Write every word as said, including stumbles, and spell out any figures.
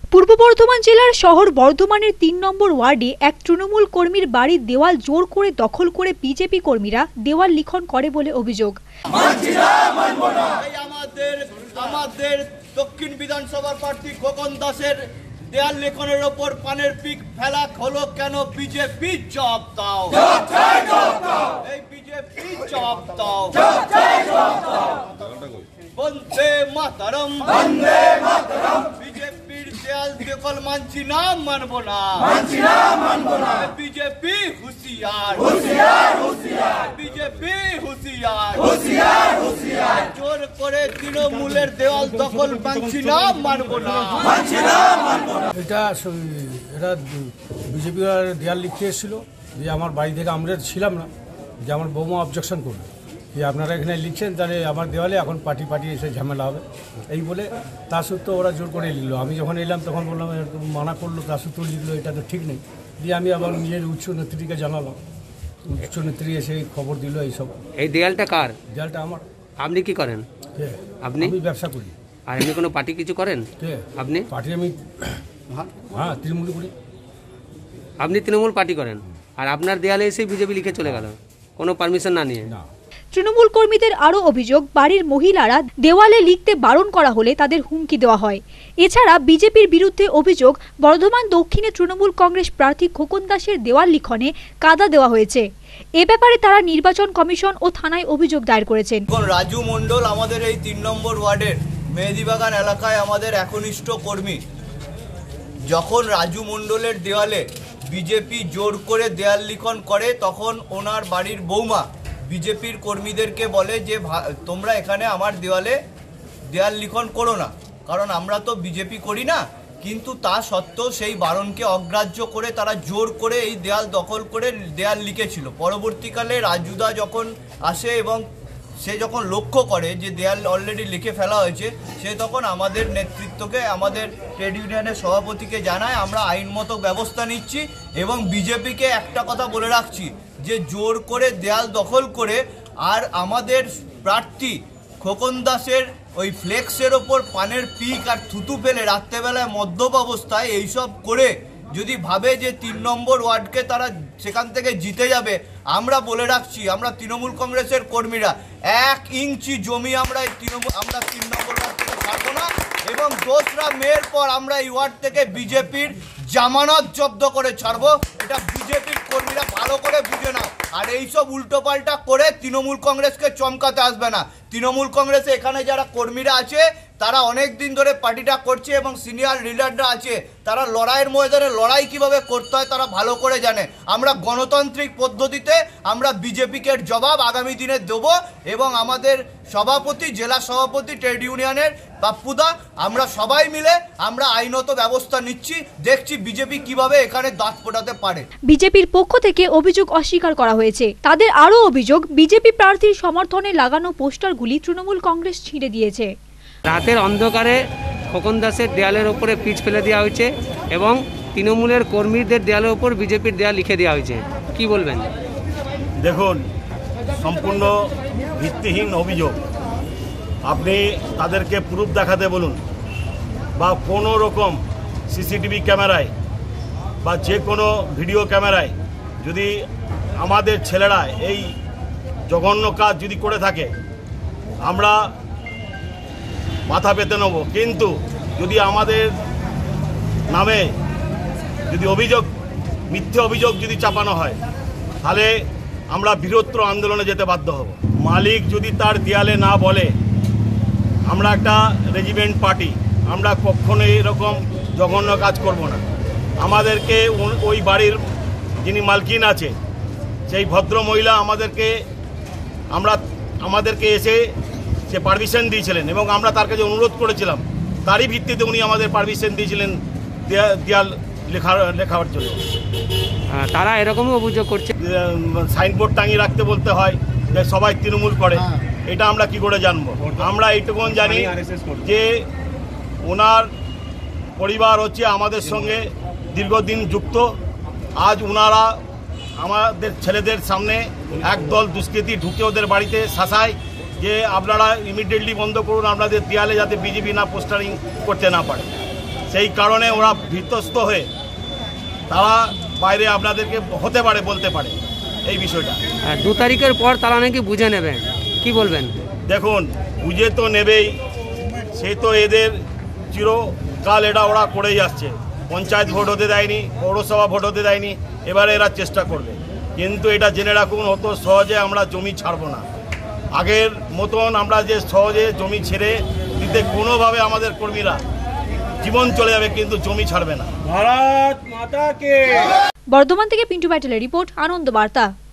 পূর্ব বর্ধমান জেলার শহর বর্ধমানের তিন নম্বর ওয়ার্ডে এক তৃণমূল কর্মীর বাড়ির দেওয়াল জোর করে দখল করে বিজেপি কর্মীরা দেওয়াল লিখন করে বলে অভিযোগ। আমাদের দক্ষিণ বিধানসভার প্রার্থী খোকন দাসের দেয়াল লেখনের ওপর পানের পিক ফেলা হলো কেন? বিজেপি জবাব দাও, এই বিজেপি জবাব দাও। বন্দে মাতরম, বন্দে মাতরম। বিজেপির দেয়াল দখল মানছি না, মানব না, মানছি না, মানব না। বিজেপি হুঁশিয়ার, হুঁশিয়ার, হুঁশিয়ার। বিজেপি হুঁশিয়ার, হুঁশিয়ার, হুঁশিয়ার। জোর করে তৃণমূলের দেওয়াল দখল মানছি না, মানব না, মানছি না, মানব না। এটা এটা বিজেপি দেয়াল লিখতে এসেছিল যে আমার বাড়ি থেকে আমরা ছিলাম না, যে আমার বৌমা অবজেকশন করলো যে আপনারা এখানে লিখছেন তাহলে আমার দেওয়ালে এখন পার্টি পার্টি এসে ঝামেলা হবে, এই বলে তা সত্ত্বেও ওরা জোর করে লিখলো। আমি যখন এলাম তখন বললাম এরকম মানা করলো, তা সত্ত্বেও লিখলো, এটা তো ঠিক নেই। দিয়ে আমি আবার নিজের উচ্চ নেত্রীকে জানালাম, উচ্চ নেত্রী এসে খবর দিল এইসব। এই দেয়ালটা কার? দেয়ালটা আমার। আপনি কি করেন? আপনি? আমি ব্যবসা করি। আর এমনি কোনো পার্টি কিছু করেন আপনি? পার্টি আমি হ্যাঁ তৃণমূল করি। আপনি তৃণমূল পার্টি করেন আর আপনার দেয়ালে এসে বিজেপি লিখে চলে গেল কোনো পারমিশন না নিয়ে? না। তৃণমূল কর্মীদের আরও অভিযোগ, বাড়ির মহিলারা দেওয়ালে লিখতে বারণ করা হলে তাদের হুমকি দেওয়া হয়। এছাড়া বিজেপির বিরুদ্ধে অভিযোগ, বর্ধমান দক্ষিণে তৃণমূল কংগ্রেস প্রার্থী খোকন দাসের দেওয়াল লিখনে কাদা দেওয়া হয়েছে। এ ব্যাপারে তারা নির্বাচন কমিশন ও থানায় অভিযোগ দায়ের করেছেন। রাজু মণ্ডল আমাদের এই তিন নম্বর ওয়ার্ডের মেহেদিবাগান এলাকায় আমাদের একনিষ্ঠ কর্মী। যখন রাজু মণ্ডলের দেওয়ালে বিজেপি জোর করে দেয়াল লিখন করে তখন ওনার বাড়ির বৌমা বিজেপির কর্মীদেরকে বলে যে তোমরা এখানে আমার দেওয়ালে দেয়াল লিখন করো না, কারণ আমরা তো বিজেপি করি না। কিন্তু তা সত্ত্বেও সেই বারণকে অগ্রাহ্য করে তারা জোর করে এই দেয়াল দখল করে দেয়াল লিখেছিল। পরবর্তীকালে রাজুদা যখন আসে এবং সে যখন লক্ষ্য করে যে দেয়াল অলরেডি লিখে ফেলা হয়েছে, সে তখন আমাদের নেতৃত্বকে, আমাদের ট্রেড ইউনিয়নের সভাপতিকে জানায়। আমরা আইনমতো ব্যবস্থা নিচ্ছি এবং বিজেপিকে একটা কথা বলে রাখছি যে জোর করে দেয়াল দখল করে আর আমাদের প্রার্থী খোকন দাসের ওই ফ্লেক্সের ওপর পানের পিক আর থুতু ফেলে রাত্রেবেলায় মদ্যপ অবস্থায় এইসব করে যদি ভাবে যে তিন নম্বর ওয়ার্ডকে তারা সেখান থেকে জিতে যাবে, আমরা বলে রাখছি আমরা তৃণমূল কংগ্রেসের কর্মীরা এক ইঞ্চি জমি আমরা এই তৃণমূল আমরা তিন নম্বর ওয়ার্ড থেকে ছাড়বো না এবং দোসরা মেয়ের পর আমরা এই ওয়ার্ড থেকে বিজেপির জামানত জব্দ করে ছাড়বো। এটা বিজেপির কর্মীরা ভালো করে বুঝে নাও। আর এইসব উল্টোপাল্টা করে তৃণমূল কংগ্রেসকে চমকাতে আসবে না। তৃণমূল কংগ্রেসে এখানে যারা কর্মীরা আছে তারা অনেক দিন ধরে পার্টিটা করছে এবং সিনিয়র লিডাররা আছে, তারা লড়াইয়ের ময়দানে লড়াই কিভাবে করতে হয় তারা ভালো করে জানে। আমরা গণতান্ত্রিক পদ্ধতিতে আমরা বিজেপিকে জবাব আগামী দিনে দেব এবং আমাদের সভাপতি, জেলা সভাপতি ট্রেড ইউনিয়নের বাপ্পুদা, আমরা সবাই মিলে আমরা আইনত ব্যবস্থা নিচ্ছি, দেখছি বিজেপি কিভাবে এখানে দাঁত ফোটাতে পারে। বিজেপির পক্ষ থেকে অভিযোগ অস্বীকার করা হয়েছে। তাদের আরও অভিযোগ, বিজেপি প্রার্থীর সমর্থনে লাগানো পোস্টারগুলি তৃণমূল কংগ্রেস ছিঁড়ে দিয়েছে। রাতের অন্ধকারে খোকন দাসের দেয়ালের ওপরে পিচ ফেলে দেওয়া হয়েছে এবং তৃণমূলের কর্মীদের দেয়ালের ওপর বিজেপির দেয়াল লিখে দেওয়া হয়েছে, কি বলবেন? দেখুন, সম্পূর্ণ ভিত্তিহীন অভিযোগ। আপনি তাদেরকে প্রুফ দেখাতে বলুন বা কোনো রকম সিসিটিভি ক্যামেরায় বা যে কোনো ভিডিও ক্যামেরায় যদি আমাদের ছেলেরা এই জঘন্য কাজ যদি করে থাকে আমরা মাথা পেতে নেব। কিন্তু যদি আমাদের নামে যদি অভিযোগ, মিথ্যে অভিযোগ যদি চাপানো হয় তাহলে আমরা বৃহত্তর আন্দোলনে যেতে বাধ্য হব। মালিক যদি তার দেয়ালে না বলে, আমরা একটা রেজিমেন্ট পার্টি, আমরা কখনোই এরকম জঘন্য কাজ করব না। আমাদেরকে ওই বাড়ির যিনি মালকিন আছে সেই ভদ্র মহিলা আমাদেরকে আমরা আমাদেরকে এসে সে পারমিশন দিয়েছিলেন এবং আমরা তার কাছে অনুরোধ করেছিলাম, তারই ভিত্তিতে উনি আমাদের পারমিশন দিয়েছিলেন দেয়াল লেখার লেখার জন্য। তারা এরকমই অভিযোগ করছে, সাইনবোর্ড টাঙিয়ে রাখতে বলতে হয় যে সবাই তৃণমূল করে, এটা আমরা কি করে জানবো? আমরা এইটুকুন জানি যে ওনার পরিবার হচ্ছে আমাদের সঙ্গে দীর্ঘদিন যুক্ত। আজ ওনারা আমাদের ছেলেদের সামনে একদল দুষ্কৃতী ঢুকে ওদের বাড়িতে শাসায় যে আপনারা ইমিডিয়েটলি বন্ধ করুন আপনাদের দেয়ালে, যাতে বিজেপি না পোস্টারিং করতে না পারে। সেই কারণে ওরা ভীতস্ত হয়ে তারা বাইরে আপনাদেরকে হতে পারে বলতে পারে এই বিষয়টা। আর দু তারিখের পর তারা নাকি বুঝে নেবে, কি বলবেন? দেখুন, বুঝে তো নেবেই, সেই তো এদের চিরকাল এটা ওরা করেই আসছে। পঞ্চায়েত ভোট হতে দেয়নি, পৌরসভা ভোট হতে দেয়নি, এবারে এরা চেষ্টা করবে। কিন্তু এটা জেনে রাখুন, অত সহজে আমরা জমি ছাড়বো না। আগের মতন আমরা যে সহজে জমি ছেড়ে দিতে কোনোভাবে আমাদের কর্মীরা জীবন চলে যাবে, কিন্তু জমি ছাড়বে না। বর্ধমান থেকে পিন্টু প্যাটেলের রিপোর্ট, আনন্দ বার্তা।